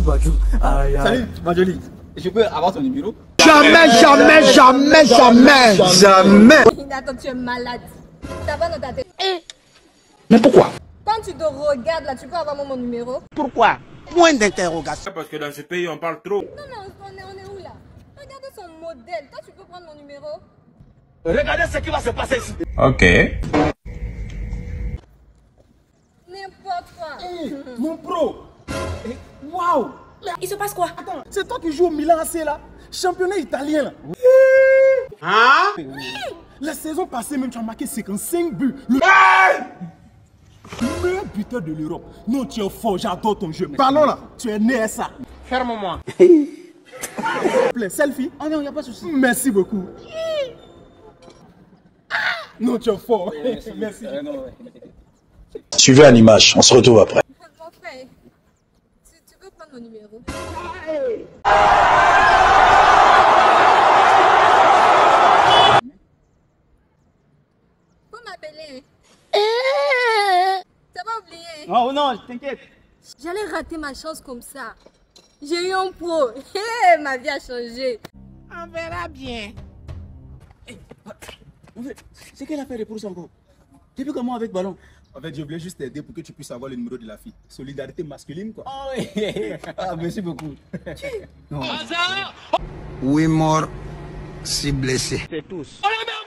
Badou. Aïe, aïe. Salut, Majoli. Je peux avoir ton numéro? Jamais, jamais, jamais, jamais, jamais. Attends, tu es malade. Ça va dans ta tête. Mais pourquoi? Quand tu te regardes là, tu peux avoir mon numéro? Pourquoi? Point d'interrogation. Parce que dans ce pays, on parle trop. Non, mais on est où là? Regarde son modèle. Toi, tu peux prendre mon numéro? Regardez ce qui va se passer ici. Ok. N'importe quoi. Mon pro. Waouh. Il se passe quoi? Attends, c'est toi qui joues au Milan AC là? Championnat italien là. Hein? La saison passée même, tu as marqué 55 buts. Le meilleur buteur de l'Europe. Non, tu es fort, j'adore ton jeu. Parlons là, tu es né à ça. Ferme-moi. Selfie? Ah non, il n'y a pas de souci. Merci beaucoup. Non, tu es fort. Merci. Suivez un image, on se retrouve après. Mon frère, tu peux prendre mon numéro? Faut m'appeler. T'as pas oublié? Oh non, t'inquiète. J'allais rater ma chance comme ça. J'ai eu un pro. Ma vie a changé. On verra bien. En fait, c'est quelle affaire de pour encore? Depuis comment avec ballon? En fait, je voulais juste t'aider pour que tu puisses avoir le numéro de la fille. Solidarité masculine, quoi. Oh oui. Ah, merci beaucoup. Oui, mort, si blessé. C'est tous.